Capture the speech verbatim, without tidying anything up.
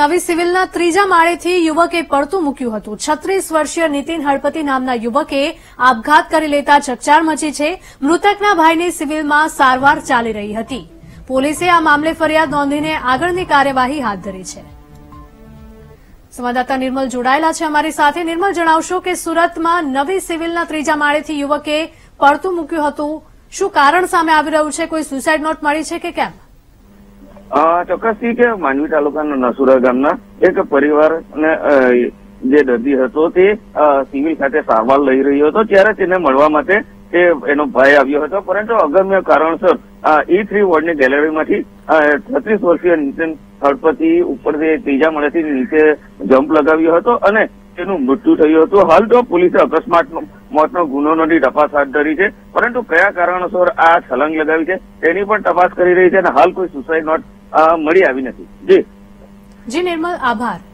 નવી સિવિલના ત્રીજા માળેથી યુવકે પડતું મૂક્યું હતું। છત્રીસ વર્ષીય નીતિન હળપતિ નામના યુવકે આપઘાત કરી લેતા ચકચાર મચી છે। મૃતકના ભાઈની સિવિલમાં સારવાર ચાલી રહી હતી। પોલીસે આ મામલે ફરિયાદ નોંધીને આગળની કાર્યવાહી હાથ ધરી છે। સંવાદદાતા નિર્મલ જોડાયેલા છે અમારી સાથે। નિર્મલ, જણાવશો કે સુરતમાં નવી સિવિલના ત્રીજા માળેથી યુવકે પડતું મૂક્યું હતું, શું કારણ સામે આવી રહ્યું છે? કોઈ સુસાઇડ નોટ મળી છે કે કેમ? ચોક્કસથી કે માંડવી તાલુકાના નસુરા ગામના એક પરિવારને જે દર્દી હતો તે સિવિલ ખાતે સારવાર લઈ રહ્યો હતો, ત્યારે તેને મળવા માટે તે એનો ભાઈ આવ્યો હતો, પરંતુ અગમ્ય કારણસર ઈ થ્રી વોર્ડની ગેલેરીમાંથી છત્રીસ વર્ષીય નીતિન હળપતિ ઉપર ત્રીજા માળેથી નીચે જમ્પ લગાવ્યો હતો અને તેનું મૃત્યુ થયું હતું। હાલ તો પોલીસે અકસ્માત મોતનો ગુનો નોંધી તપાસ હાથ ધરી છે, પરંતુ કયા કારણોસર આ છલાંગ લગાવી છે તેની પણ તપાસ કરી રહી છે અને હાલ કોઈ સુસાઇડ નોટ મળી આવી નથી। જી જી નિર્મલ, આભાર।